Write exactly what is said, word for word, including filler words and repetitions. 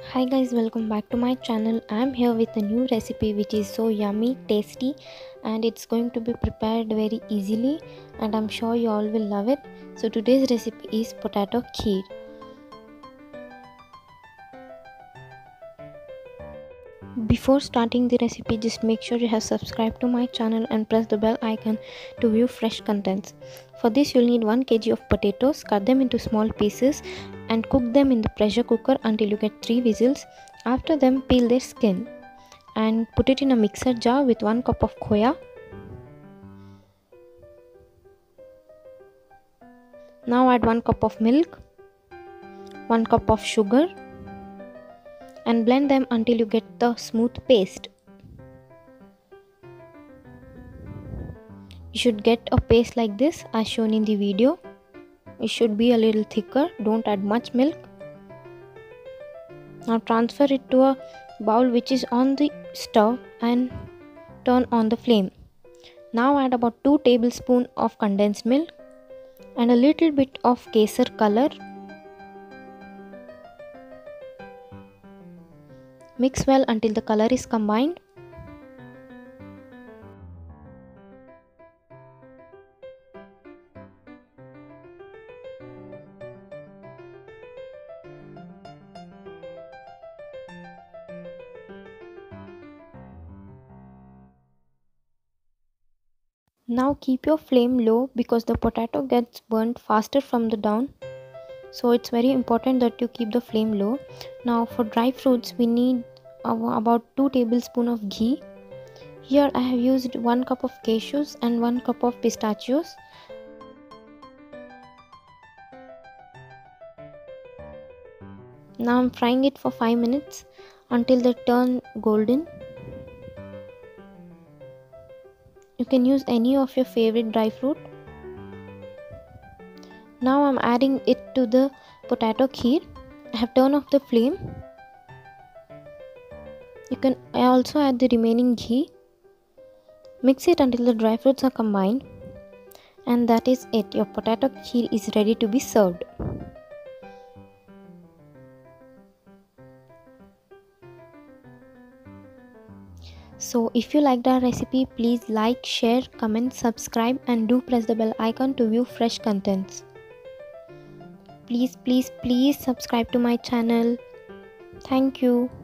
Hi guys, welcome back to my channel. I am here with a new recipe which is so yummy, tasty, and it's going to be prepared very easily, and I'm sure you all will love it. So today's recipe is potato kheer. Before starting the recipe, just make sure you have subscribed to my channel and press the bell icon to view fresh contents. For this you'll need one kilogram of potatoes. Cut them into small pieces and cook them in the pressure cooker until you get three whistles. After them, peel their skin and put it in a mixer jar with one cup of khoya. Now add one cup of milk, one cup of sugar, and blend them until you get the smooth paste. You should get a paste like this as shown in the video. It should be a little thicker. Don't add much milk. Now transfer it to a bowl which is on the stove and turn on the flame. Now add about two tablespoons of condensed milk and a little bit of kesar color. Mix well until the color is combined. Now keep your flame low because the potato gets burnt faster from the down. So it's very important that you keep the flame low. Now for dry fruits we need about two tablespoons of ghee. Here I have used one cup of cashews and one cup of pistachios. Now I'm frying it for five minutes until they turn golden. You can use any of your favorite dry fruit. Now I'm adding it to the potato kheer. I have turned off the flame. You can also add the remaining ghee. Mix it until the dry fruits are combined. And that is it. Your potato kheer is ready to be served. So if you liked our recipe, please like, share, comment, subscribe, and do press the bell icon to view fresh contents. Please, please, please subscribe to my channel. Thank you.